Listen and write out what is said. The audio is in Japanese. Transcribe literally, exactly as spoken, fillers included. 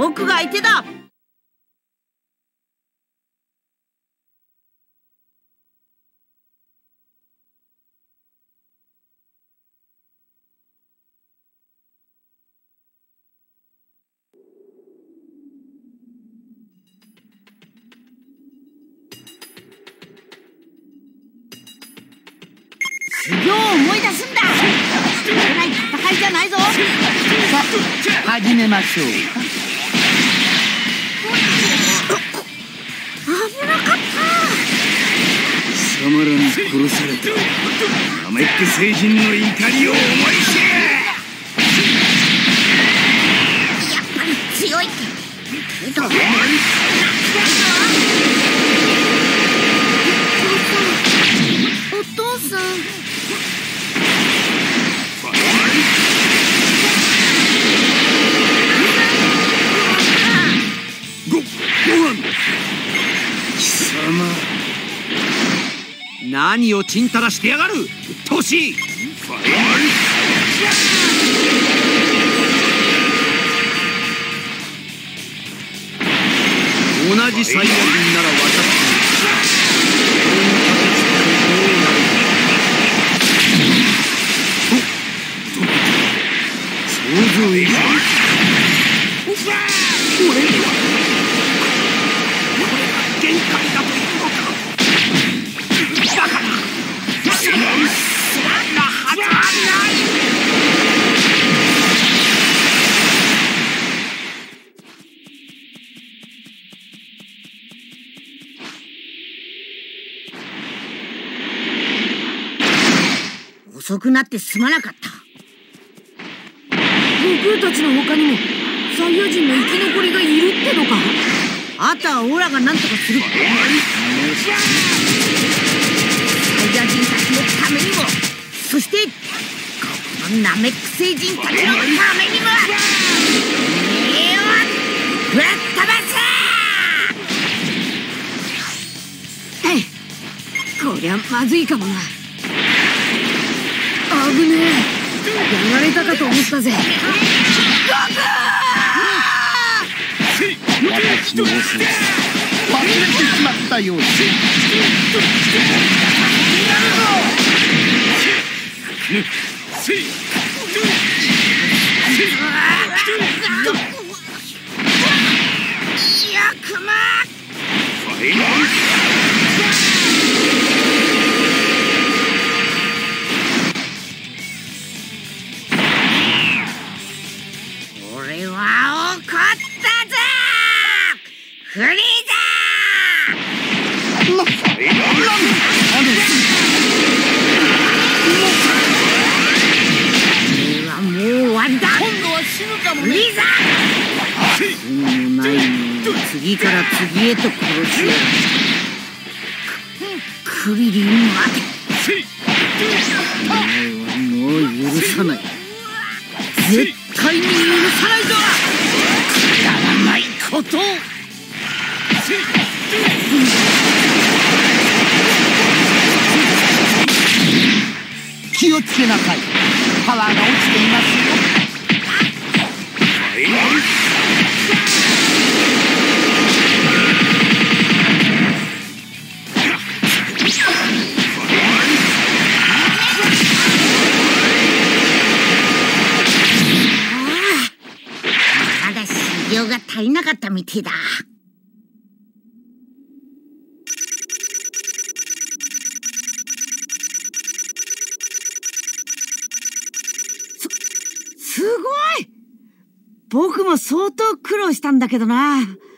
僕が相手だ。修行を思い出すんだ。危ない戦いじゃないぞ。さあ始めましょう。危なかった。 貴様らに殺されたナメック星人の怒りを思い知れ。 やっぱり強いけど、お父さん。 ご、ご飯貴様何をちんたらしてやがる。うっとうしい。ファイ同じサイヤ人なら分かっている。想像以上。俺にはこれが限界だというのか。だからそんなはずはない。 遅くなってすまなかった。 僕たちの他にもサイヤ人の生き残りがいるってのか。 あとはオラが何とかする。サイヤ人たちのためにも、そしてここのナメック星人たちのためにも、目をぶっ飛ばせ。 こりゃまずいかもな。危ねえ、やられたかと思ったぜ。 私の遅さ忘れてしまったようです。 俺は怒ったぞフリーザー。な、な、俺はもう終わりだ。今度は死ぬかもね。フリーザー。運もないのに次から次へと殺し合う。クリリン待て。お前はもう許さない。絶対に許さないぞ。やらないこと。 気をつけなさい。パワーが落ちていますよ。 まだ修行が足りなかったみてえだ。 すごい。僕も相当苦労したんだけどな。